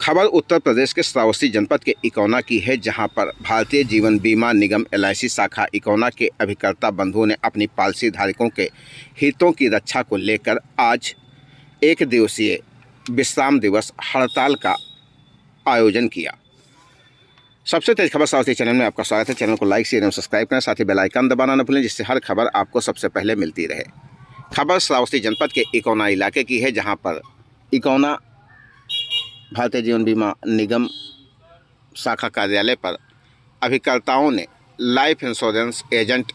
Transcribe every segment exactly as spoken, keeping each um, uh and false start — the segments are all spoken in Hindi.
खबर उत्तर प्रदेश के श्रावस्ती जनपद के इकौना की है, जहां पर भारतीय जीवन बीमा निगम एल आई सी शाखा इकौना के अभिकर्ता बंधुओं ने अपनी पॉलिसी धारकों के हितों की रक्षा को लेकर आज एक दिवसीय विश्राम दिवस हड़ताल का आयोजन किया। सबसे तेज खबर श्रावस्ती चैनल में आपका स्वागत है। चैनल को लाइक शेयर एवं सब्सक्राइब करें, साथ ही बेल आइकन दबाना न भूलें, जिससे हर खबर आपको सबसे पहले मिलती रहे। खबर श्रावस्ती जनपद के इकौना इलाके की है, जहां पर इकौना भारतीय जीवन बीमा निगम शाखा कार्यालय पर अभिकर्ताओं ने life insurance agent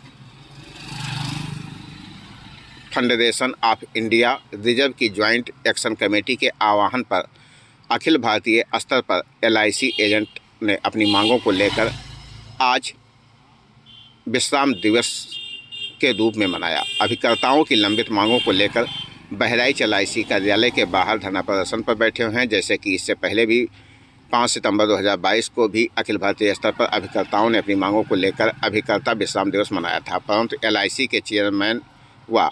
federation of India reserve की ज्वाइंट एक्शन कमेटी के आह्वान पर अखिल भारतीय स्तर पर एल आई सी एजेंट ने अपनी मांगों को लेकर आज विश्राम दिवस के रूप में मनाया। अभिकर्ताओं की लंबित मांगों को लेकर बहराइच एल आई सी कार्यालय के बाहर धरना प्रदर्शन पर बैठे हुए हैं। जैसे कि इससे पहले भी पाँच सितंबर दो हज़ार बाईस को भी अखिल भारतीय स्तर पर अभिकर्ताओं ने अपनी मांगों को लेकर अभिकर्ता विश्राम दिवस मनाया था, परंतु एल आई सी के चेयरमैन व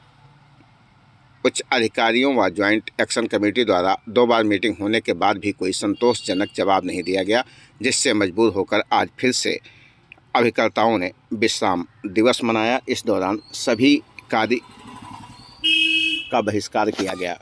उच्च अधिकारियों व ज्वाइंट एक्शन कमेटी द्वारा दो बार मीटिंग होने के बाद भी कोई संतोषजनक जवाब नहीं दिया गया, जिससे मजबूर होकर आज फिर से अभिकर्ताओं ने विश्राम दिवस मनाया। इस दौरान सभी कार्य का बहिष्कार किया गया।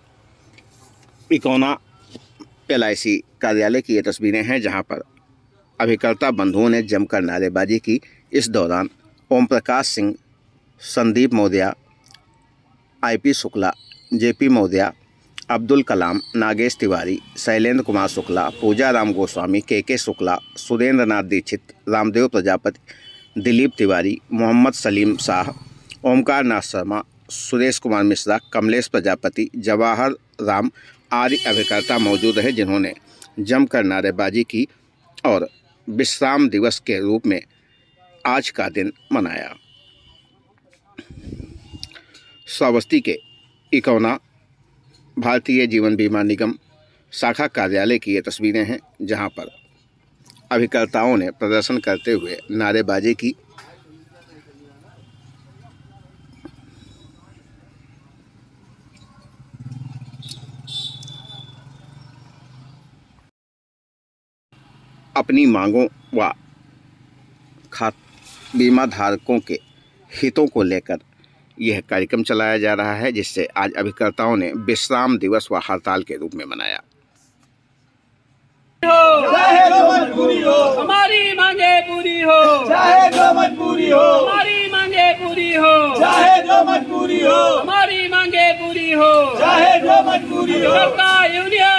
इकौना एल आई सी कार्यालय की ये तस्वीरें हैं, जहां पर अभिकर्ता बंधुओं ने जमकर नारेबाजी की। इस दौरान Om Prakash Singh, Sandeep Maurya, I P Shukla, J P Maurya, Abdul Kalam, Nagesh Tiwari, Shailendra Kumar Shukla, Pooja Ram Goswami, K K Shukla, Surendra नाथ दीक्षित, रामदेव प्रजापति, दिलीप तिवारी, मोहम्मद सलीम शाह, ओमकार नाथ शर्मा, सुरेश कुमार मिश्रा, कमलेश प्रजापति, जवाहर राम आदि अभिकर्ता मौजूद है, जिन्होंने जमकर नारेबाजी की और विश्राम दिवस के रूप में आज का दिन मनाया। श्रावस्ती के इकौना भारतीय जीवन बीमा निगम शाखा कार्यालय की ये तस्वीरें हैं, जहां पर अभिकर्ताओं ने प्रदर्शन करते हुए नारेबाजी की। अपनी मांगों व खात बीमा धारकों के हितों को लेकर यह कार्यक्रम चलाया जा रहा है, जिससे आज अभिकर्ताओं ने विश्राम दिवस व हड़ताल के रूप में मनाया। चाहे जो मजबूरी हो, हमारी मांगे पूरी हो, चाहे जो मजबूरी हो, हमारी मांगे पूरी हो, चाहे जो मजबूरी हो, हमारी मांगे पूरी हो, चाहे जो मजबूरी हो। अभिकर्ता यूनियन